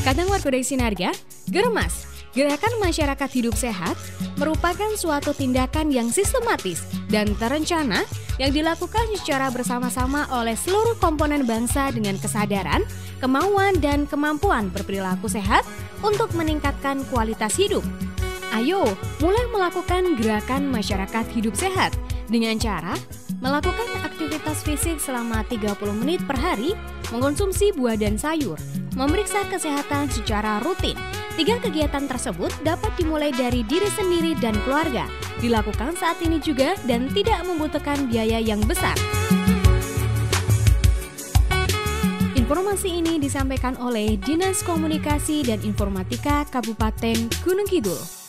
Kadang warga Sinarga, Geremas, Gerakan Masyarakat Hidup Sehat merupakan suatu tindakan yang sistematis dan terencana yang dilakukan secara bersama-sama oleh seluruh komponen bangsa dengan kesadaran, kemauan, dan kemampuan berperilaku sehat untuk meningkatkan kualitas hidup. Ayo, mulai melakukan gerakan masyarakat hidup sehat dengan cara melakukan aktivitas fisik selama 30 menit per hari, mengkonsumsi buah dan sayur, memeriksa kesehatan secara rutin. 3 kegiatan tersebut dapat dimulai dari diri sendiri dan keluarga, dilakukan saat ini juga dan tidak membutuhkan biaya yang besar. Informasi ini disampaikan oleh Dinas Komunikasi dan Informatika Kabupaten Gunung Kidul.